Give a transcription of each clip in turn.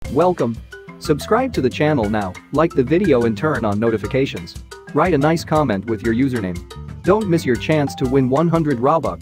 Welcome. Subscribe to the channel now, like the video and turn on notifications. Write a nice comment with your username. Don't miss your chance to win 100 Robux.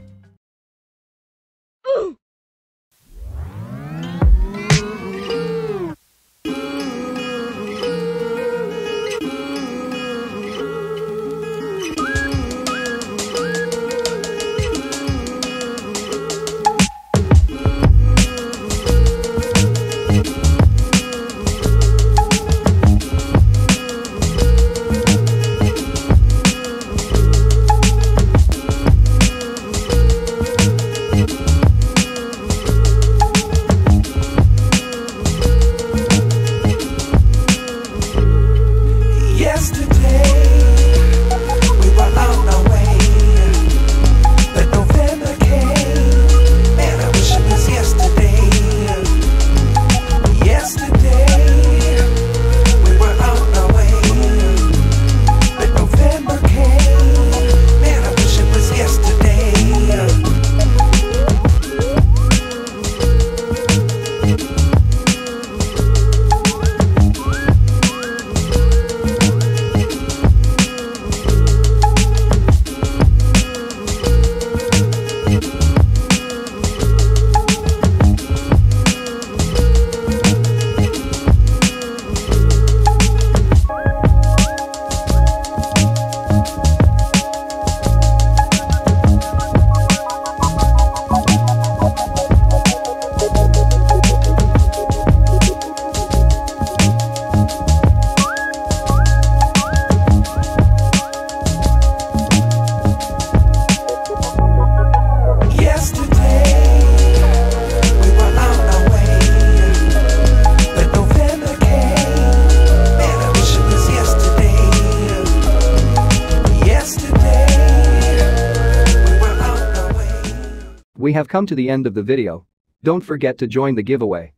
We have come to the end of the video. Don't forget to join the giveaway.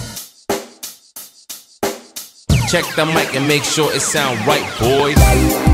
Check the mic and make sure it sound right, boys.